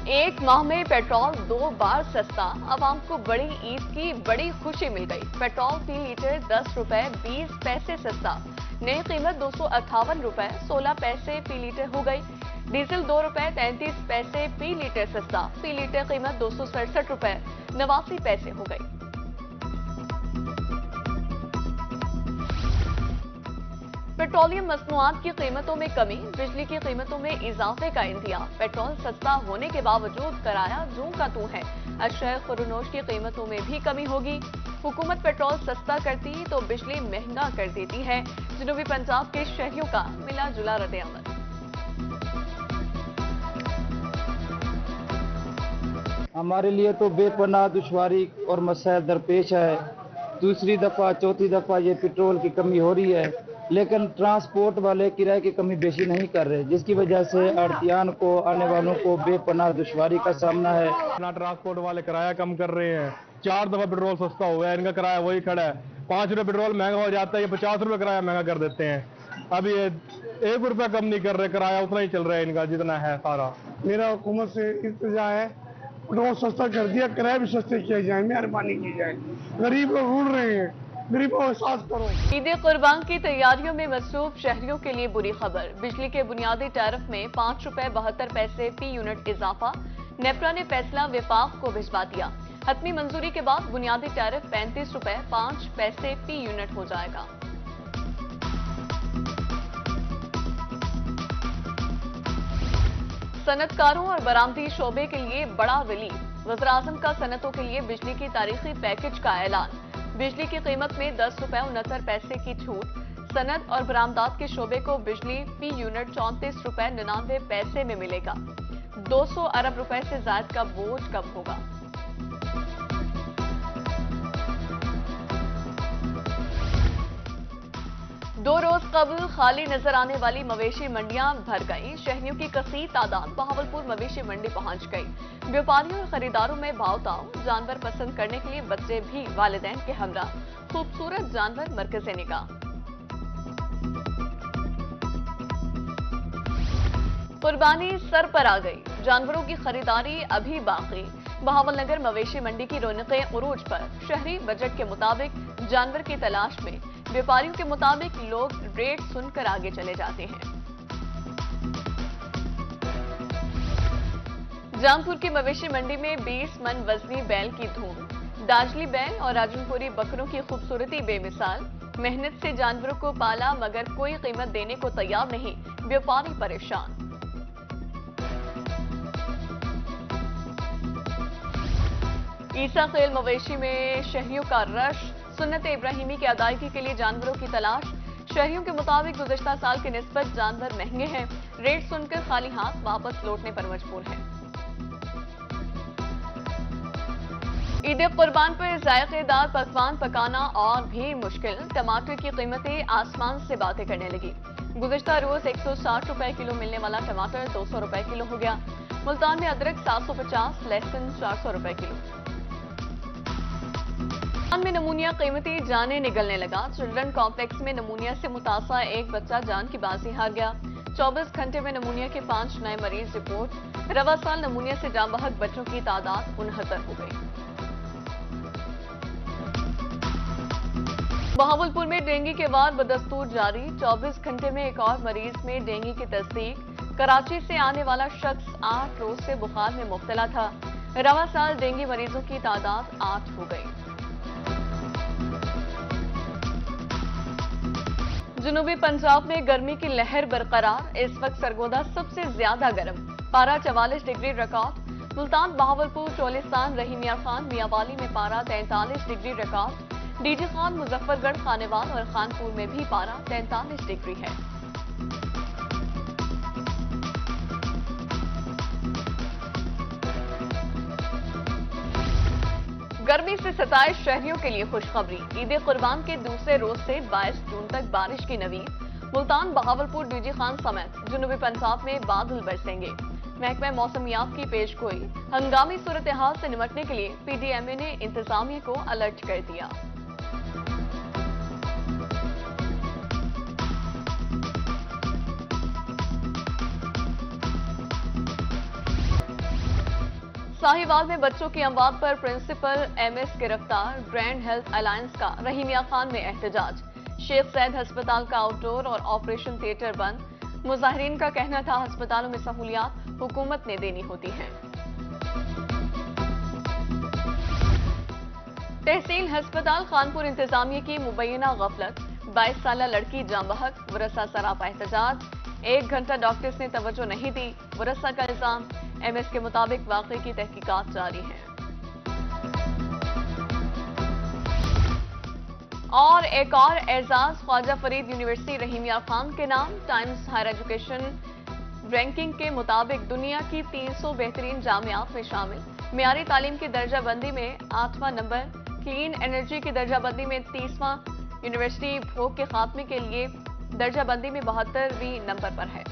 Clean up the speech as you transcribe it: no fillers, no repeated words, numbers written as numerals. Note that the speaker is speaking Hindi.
एक माह में पेट्रोल 2 बार सस्ता, आवाम को बड़ी ईद की बड़ी खुशी मिल गई। पेट्रोल फी लीटर 10 रुपए 20 पैसे सस्ता, नई कीमत 258 रुपए 16 पैसे फी लीटर हो गई। डीजल 2 रुपए 33 पैसे फी लीटर सस्ता, फी लीटर कीमत 267 रुपए 89 पैसे हो गई। पेट्रोलियम मसनूआत की कीमतों में कमी, बिजली की कीमतों में इजाफे का इंतजाम। पेट्रोल सस्ता होने के बावजूद किराया जूं का तू है। अशय खुरनोश की कीमतों में भी कमी होगी। हुकूमत पेट्रोल सस्ता करती तो बिजली महंगा कर देती है। जनूबी पंजाब के शहरियों का मिला जुला रद्द-ए-अमल। हमारे लिए तो बेपनाह दुश्वारी और मसाइल दरपेश है। दूसरी दफा चौथी दफा ये पेट्रोल की कमी हो रही है, लेकिन ट्रांसपोर्ट वाले किराए की कमी बेशी नहीं कर रहे, जिसकी वजह से आड़तियान को आने वालों को बेपनाह दुश्वारी का सामना है। ना ट्रांसपोर्ट वाले किराया कम कर रहे हैं। 4 दफा पेट्रोल सस्ता हुआ है, इनका किराया वही खड़ा है। 5 रुपये पेट्रोल महंगा हो जाता है, ये 50 रुपये किराया महंगा कर देते हैं। अब ये 1 रुपया कम नहीं कर रहे, किराया उतना ही चल रहा है इनका जितना है सारा। मेरा हुकूमत से इल्तिजा है, पेट्रोल सस्ता कर दिया, किराया भी सस्ते किए जाए, मेहरबानी की जाए। गरीब लोग ढूंढ रहे हैं, गरीबों को एहसास करो। ईद कुर्बान की तैयारियों में मसरूफ शहरियों के लिए बुरी खबर। बिजली के बुनियादी टैरिफ में 5 रुपए 72 पैसे फी यूनिट इजाफा। नेपरा ने फैसला विफाक को भिजवा दिया। हतमी मंजूरी के बाद बुनियादी टैरिफ 35 रुपए 5 पैसे फी यूनिट हो जाएगा। सनतकारों और बरामदी शोबे के लिए बड़ा रिलीफ। वज़ीर-ए-आज़म का सनतों के लिए बिजली की तारीखी पैकेज का ऐलान। बिजली की कीमत में 10 रुपए 69 पैसे की छूट। सनत और बरामदात के शोबे को बिजली फी यूनिट 34 रुपए 99 पैसे में मिलेगा। 200 अरब रुपए से ज्यादा का बोझ कम होगा। दो रोज कबल खाली नजर आने वाली मवेशी मंडियां भर गई। शहरियों की कसीर तादाद बहावलपुर मवेशी मंडी पहुंच गई। व्यापारियों और खरीदारों में भाव ताव। जानवर पसंद करने के लिए बच्चे भी वालिदैन के हमरा। खूबसूरत जानवर मरकज़े निगाह। कुर्बानी सर पर आ गई, जानवरों की खरीदारी अभी बाकी। बहावलनगर मवेशी मंडी की रौनकें उरूज पर। शहरी बजट के मुताबिक जानवर की तलाश में, व्यापारियों के मुताबिक लोग रेट सुनकर आगे चले जाते हैं। जामपुर की मवेशी मंडी में 20 मन वजनी बैल की धूम। दाजली बैल और राजनपुरी बकरों की खूबसूरती बेमिसाल। मेहनत से जानवरों को पाला मगर कोई कीमत देने को तैयार नहीं, व्यापारी परेशान। ईसा खेल मवेशी में शहरियों का रश। सुन्नत इब्राहिमी की अदायगी के लिए जानवरों की तलाश। शहरियों के मुताबिक गुज़िश्ता साल की निस्बत जानवर महंगे हैं। रेट सुनकर खाली हाथ वापस लौटने पर मजबूर हैं। ईद कुर्बान पर जायकेदार पकवान पकाना और भी मुश्किल। टमाटर की कीमतें आसमान से बातें करने लगी। गुज़िश्ता रोज 160 रुपए किलो मिलने वाला टमाटर 200 रुपए किलो हो गया। मुल्तान में अदरक 750, लहसुन 400 रुपए किलो। में नमूनिया कीमती जाने निगलने लगा। चिल्ड्रन कॉम्प्लेक्स में नमूनिया से मुतासा एक बच्चा जान की बाजी हार गया। 24 घंटे में नमूनिया के 5 नए मरीज रिपोर्ट। रवा साल नमूनिया से जान बहक बच्चों की तादाद 69 हो गई। बहावलपुर में डेंगू के वार बदस्तूर जारी। 24 घंटे में एक और मरीज में डेंगू की तस्दीक। कराची से आने वाला शख्स 8 रोज से बुखार में मुब्तला था। रवा साल डेंगू मरीजों की तादाद 8 हो गई। जनूबी पंजाब में गर्मी की लहर बरकरार। इस वक्त सरगोदा सबसे ज्यादा गर्म, पारा 44 डिग्री रिकॉर्ड। मुल्तान, बहावलपुर, चोलिस्तान, रहीमिया खान, मियावाली में पारा 43 degree record. D G Khan, Muzaffargarh, Khanewal और खानपुर में भी पारा 43 डिग्री है। गर्मी से सताए शहरियों के लिए खुशखबरी। ईद कुर्बान के दूसरे रोज से 22 जून तक बारिश की नवीद। मुल्तान, बहावलपुर, डीजी खान समेत जनूबी पंजाब में बादल बरसेंगे। महकमा मौसमियात की पेशगोई। हंगामी सूरत हाल से निपटने के लिए पीडीएमए ने इंतजामिया को अलर्ट कर दिया। साहिवाल में बच्चों की अमवात पर प्रिंसिपल एमएस गिरफ्तार। ग्रैंड हेल्थ अलायंस का रहीमिया खान में एहतजाज। शेख सैद अस्पताल का आउटडोर और ऑपरेशन थिएटर बंद। मुजाहिरीन का कहना था अस्पतालों में सहूलियात हुकूमत ने देनी होती हैं। तहसील अस्पताल खानपुर इंतजामिया की मुबैना गफलत। 22 साल लड़की जाम बहक। वरसा सरापा एहतजाज। 1 घंटा डॉक्टर्स ने तवज्जो नहीं दी। वरसा का इल्जाम। एमएस के मुताबिक वाकई की तहकीकात जारी है। और एक और एजाज ख्वाजा फरीद यूनिवर्सिटी रहीमिया खान के नाम। टाइम्स हायर एजुकेशन रैंकिंग के मुताबिक दुनिया की 300 बेहतरीन जामियात में शामिल। मियारी तालीम की दर्जाबंदी में 8वां नंबर। क्लीन एनर्जी की दर्जाबंदी में 30वां। यूनिवर्सिटी भोग के खात्मे के लिए दर्जाबंदी में 72वें नंबर पर है।